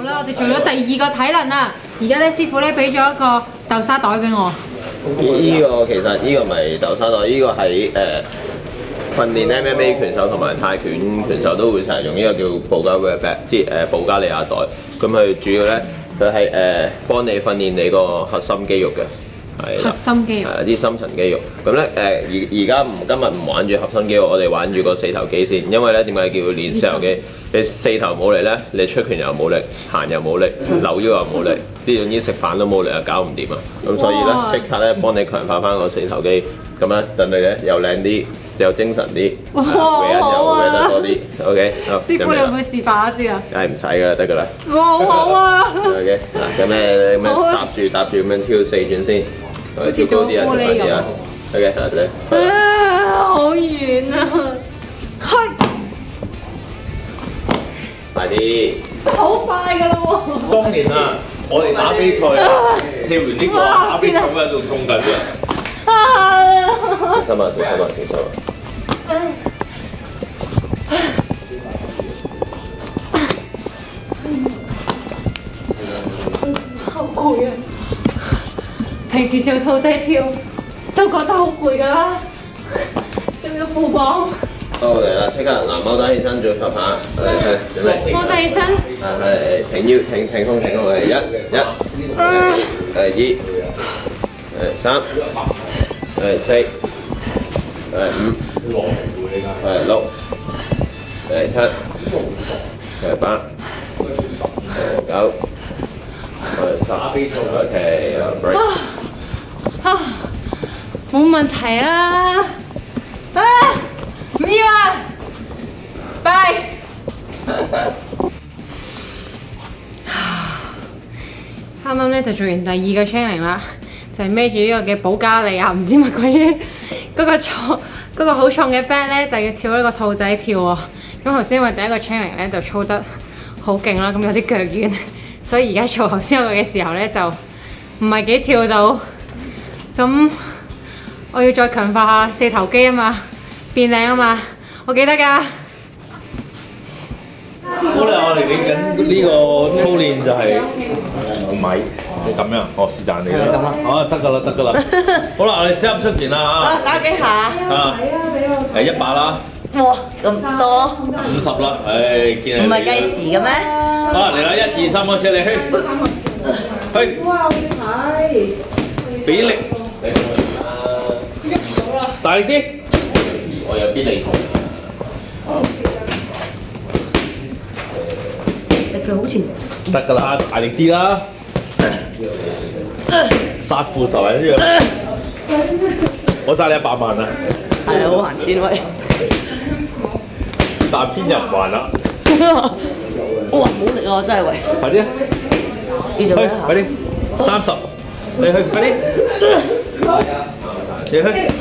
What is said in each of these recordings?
啦，我哋做咗第2個體能啦。而家咧師傅咧俾咗一個豆沙袋俾我。 呢個其實呢個唔係豆沙袋，呢個係訓練 MMA 拳手同埋泰拳拳手都會成日用呢個叫布加 Wear-Back， 即係保加利亞袋。咁佢主要咧，佢係幫你訓練你個核心肌肉嘅。 核心肌肉係啲深層肌肉。咁咧而家今日唔玩住核心肌肉，我哋玩住個四頭肌先。因為咧點解叫練四頭肌？你四頭冇力咧，你出拳又冇力，行又冇力，扭腰又冇力，啲總之食飯都冇力啊，搞唔掂啊！咁所以咧即刻咧幫你強化翻個四頭肌，咁咧等你咧又靚啲，又精神啲， 哇又搲得多啲。OK， 師傅你會唔會示範下先啊？ 梗係唔使㗎啦，得㗎啦。 哇，好啊 OK， 嗱咁咧咁樣搭住咁樣跳4轉先，跳高啲啊，跳快啲啊。OK， 嗱你。 好遠啊！去。 快啲！ 好快㗎啦喎！ 當年啊，我哋打比賽啊，跳完呢個打比賽嗰陣仲痛緊嘅。 小心啊！小心啊！小心啊！ 好攰啊！平時做兔仔跳都覺得好攰㗎啦，仲要負磅。 好嚟啦！即刻嗱，踎低起身做10下，準備。 踎低起身。 係挺腰，挺胸，係1、2、3、4、5、6、7、8、9、10。OK， break。 冇問題啦。唔要啊！拜。啱啱咧就做完第2個 training 啦，就係孭住呢個嘅保加利亞唔知乜鬼嘢，嗰個好重嘅 bag 咧就要跳呢個兔仔跳喎。咁頭先因為第1個 training 咧就操得好勁啦，咁有啲腳軟，所以而家做頭先嗰個嘅時候咧就唔係幾跳到。咁我要再強化下四頭肌啊嘛。變靚啊嘛，我記得㗎。 好啦，我哋嚟緊呢個操練就係米，你咁樣，我是但你啦。好，得㗎啦，得㗎啦。好啦，我哋先出拳啦嚇。 打幾下？ 啊，100啦。 哇，咁多 ？50啦，唉，見你。 唔係計時嘅咩？ 好嚟啦，1、2、3開始，你去。去。哇！我要睇。俾力。大力啲。 我有啲離譜。 佢好似得㗎啦，大力啲啦。殺父仇人一樣。我揸你100萬啊！ 係好還錢喂。 但偏入還啦。 哇！冇力啊，真係喂。 快啲啊！去，快啲！30，你去快啲！你去。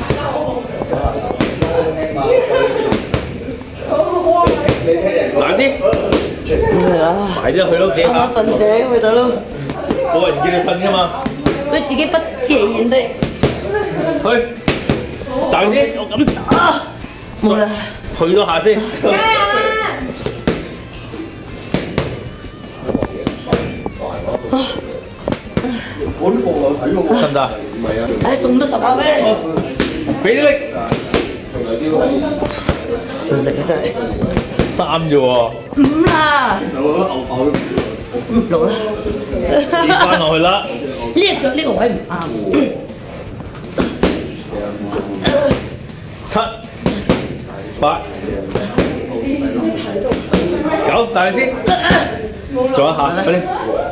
難啲，快啲去咯，幾下。 瞓醒咪得咯。 冇人叫你瞓㗎嘛。 佢自己不其然地。 去，大啲，我咁打。 冇啦。 去多下先。 加油啊！ 我啲部有睇喎。得唔得？唔係啊。 唉，送多10下俾你。 俾啲力。 盡力啊真係。 3啫喎。 5啦。6啦。 跌翻落去啦。 呢隻腳呢個位唔啱。 7、8、9，大力啲。做一下，快啲。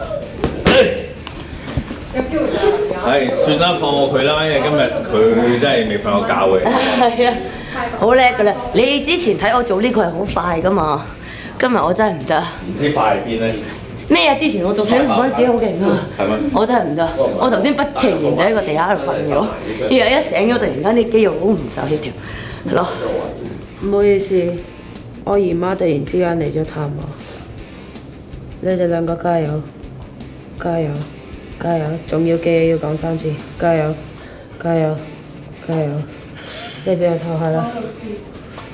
係算啦，放過佢啦，因為今日佢真係未瞓過覺嘅。 係啊，好叻㗎啦！你之前睇我做呢個係好快㗎嘛，今日我真係唔得。 唔知快喺邊咧？ 咩啊？之前我做體能嗰陣時好勁啊！ 係咩？ 我真係唔得，我頭先不其然喺個地下度瞓咗，然後一醒咗，突然間啲肌肉好唔受協調，係咯。 唔好意思，我姨媽突然之間嚟咗探我，你哋兩個加油，加油，加油！重要嘅嘢要講3次，加油，加油，加油！你俾我唞下啦。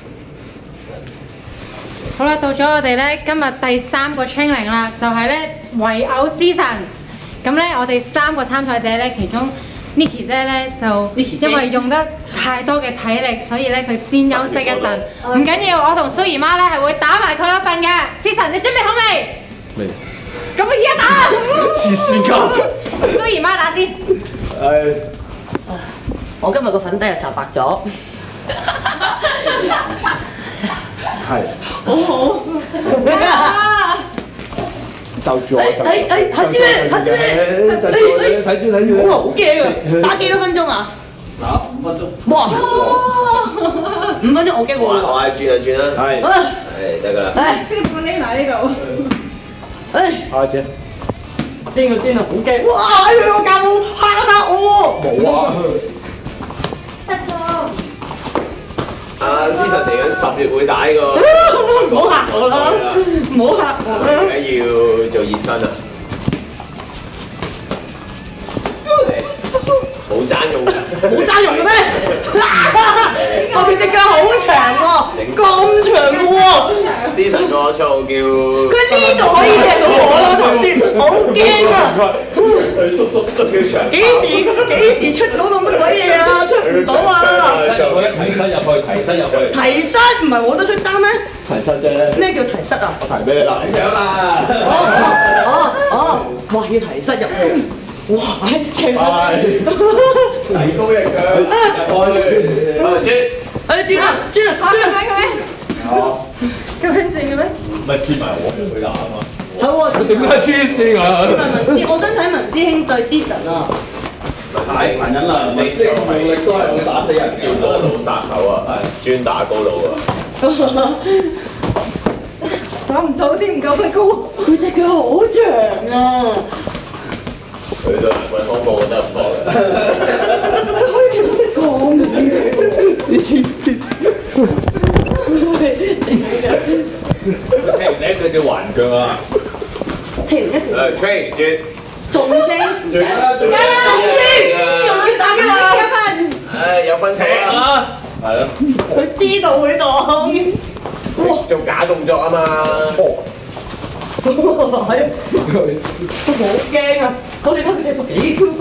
好啦，到咗我哋咧今日第3個 training 啦，就係咧圍毆師神。咁咧，我哋3個參賽者咧，其中 Niki 姐咧就因為用得太多嘅體力，所以咧佢先休息一陣。唔緊要，我同蘇姨媽咧係會打埋佢一份嘅。師神，你準備好未？ 未。 咁我而家打。 黐線㗎！ 蘇姨媽打先。 我今日個粉底又搽白咗。 係。 好好。 就住我。 下豬睇住。哇，好驚啊！打幾多分鐘啊？ 打5分鐘。 哇！5分鐘我驚我。 我係轉啦。係得㗎啦。 跟住我匿埋呢度。 阿姐。 癲啊！好驚！哇！佢個教務嚇我。 冇啊。 失咗。 阿思神嚟緊10月會打呢個， 唔好嚇我啦！唔好嚇我啦！ 而家要做熱身啊！冇爭用㗎， 冇爭用嘅咩？我佢隻腳好長喎，咁長嘅喎。 思神個綽號叫佢呢度可以踢到我啦，頭先好驚啊！ 叔叔都叫長。 幾時出嗰個乜鬼嘢啊？出唔到啊！ 提身入去。 提膝唔係我都出單咩？ 提身啫。 咩叫提膝啊？ 提俾你啦。 咁樣啦。 哇！要提膝入去。哇！ 提高隻腳。 轉啦！ 咁樣轉嘅咩？ 咪轉埋我俾佢打啊嘛！ 好喎， 點解黐線啊？ 我想睇文師兄對 Season 啊！ 太殘忍啦！即係無力都係會打死人嘅。 叫高佬殺手啊，專打高佬啊！ 打唔到啲唔夠佢高。 佢隻腳好長啊！ 佢都難怪康復得唔多嘅。 你黐線！ 踢唔踢佢叫環腳啊？ 踢唔一條， change 轉。 仲 change， 轉啦， 仲要打嘅啦！ 有分數啦。 係咯。 佢知道會擋。 做假動作啊嘛。 好驚啊！我哋睇佢哋幾 Q 高。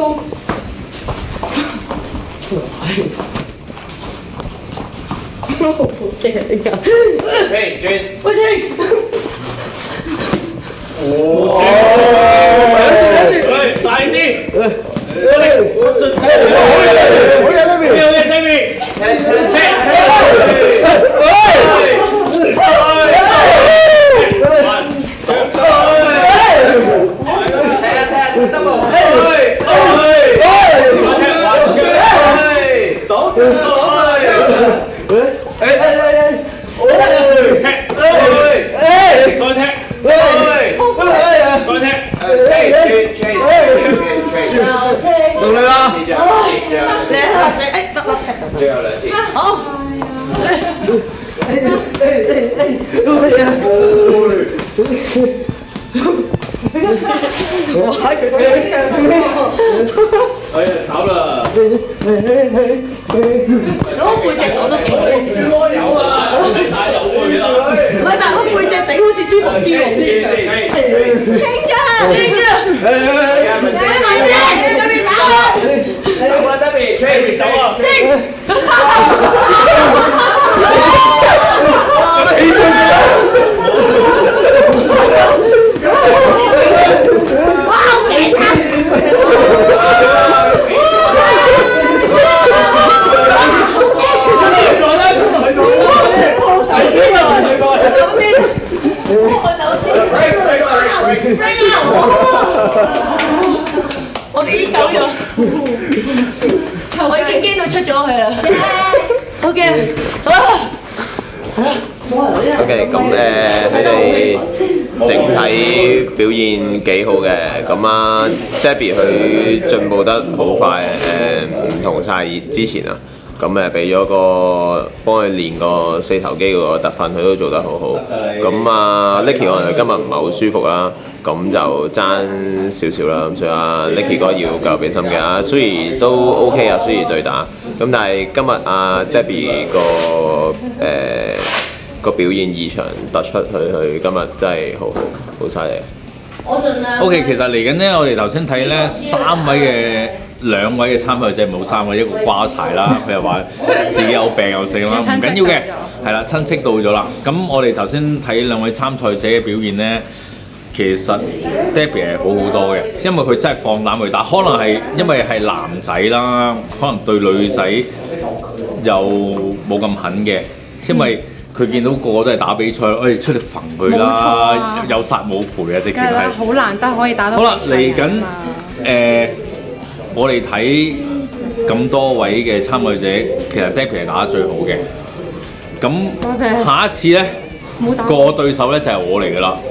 好驚啊！ change 轉。 喂，change。 大啲！ 最後2次。 好。哇！佢死哎呀，慘啦！ 攞背脊我都幾好。 攞油啊！ 打有佢啦！ 唔係，但係個背脊頂好似舒服啲喎。清咗，清咗。你問先，你準備打啦？ 走啦，得未？吹走啊！ 哇！好勁啊！我哋已經走咗，我已經驚到出咗去啦。好嘅， OK， 咁佢哋整體表現幾好嘅，咁啊 Debbie 佢進步得好快，唔同晒之前啊。咁俾咗個幫佢練個四頭肌嗰個特訓，佢都做得好好。咁啊 Nicky 可能佢今日唔係好舒服啦，咁就爭少少啦。咁所以啊 Nicky 哥要夠俾心機啊。Suri 都 OK 啊，Suri 對打。咁但係今日啊 Debbie 個表現異常突出，佢今日真係好犀利。 我盡量。 OK， 其實嚟緊咧，我哋頭先睇咧兩位嘅參賽者冇3位，一個瓜柴啦，佢又話自己有病又剩啦，唔緊要嘅，係啦，親戚到咗啦。咁我哋頭先睇兩位參賽者嘅表現咧，其實 Debbie 係好好多嘅，因為佢真係放膽去打，可能係因為係男仔啦，可能對女仔又冇咁狠嘅，因為佢見到個個都係打比賽，出嚟揈佢啦，有殺冇賠啊，直情係。 好難得可以打到。 好啦，嚟緊我哋睇咁多位嘅參賽者，其實 Debbie 係打得最好嘅。咁下一次咧，個對手咧就係我嚟㗎啦。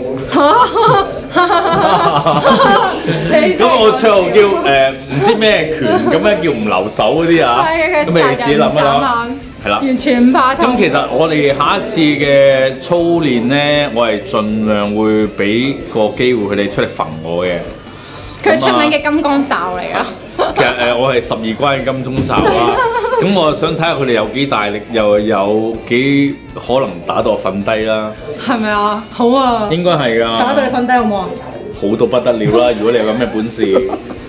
咁我綽號叫唔知咩拳，咁樣叫唔留手嗰啲啊。咁你自己諗一諗。係啦， 完全唔怕痛。 咁其實我哋下一次嘅操練咧，我係盡量會俾個機會佢哋出嚟揈我嘅。 佢出名嘅金剛罩嚟㗎。 其實我係12關嘅金鐘罩啦。咁我想睇下佢哋有幾大力，又有幾可能打到我瞓低啦。 係咪啊？好啊。 應該係㗎。 打到你瞓低好唔好啊？ 好到不得了啦！如果你有咁嘅本事。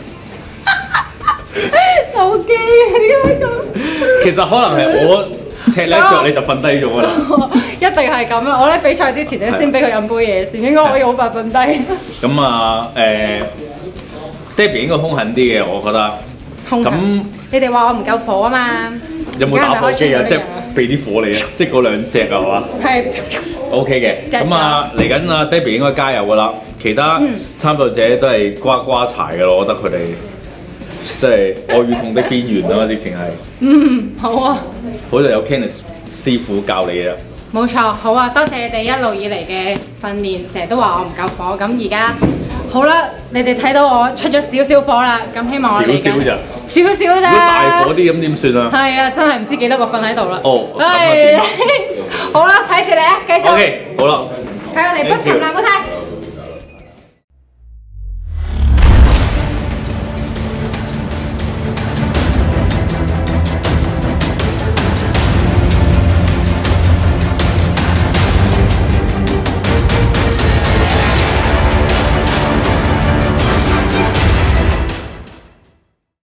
好驚啊！點解咁？ 其實可能係我踢你一腳你就瞓低咗啦。 一定係咁啊！我咧比賽之前咧先俾佢飲杯嘢先，應該可以好快瞓低。 咁啊Debbie 應該兇狠啲嘅，我覺得。咁你哋話我唔夠火啊嘛？ 有冇打火機啊？即係俾啲火你啊！即係嗰2隻啊嘛。係。OK 嘅。咁啊嚟緊啊 Debbie 應該加油㗎啦，其他參賽者都係瓜柴㗎咯，我覺得佢哋。即係愛與痛的邊緣啦，直情係。 好啊。 好在有 Kenneth 師傅教你啊。 冇錯，好啊！多謝你哋一路以嚟嘅訓練，成日都話我唔夠火，咁而家好啦，你哋睇到我出咗少少火啦，咁希望我嚟緊。少少咋？如果大火啲咁點算啊？ 係啊，真係唔知幾多個瞓喺度啦。 哦。 係。好啦，睇住你啊，繼續。 OK， 好啦。 睇我哋不沉藍舞台。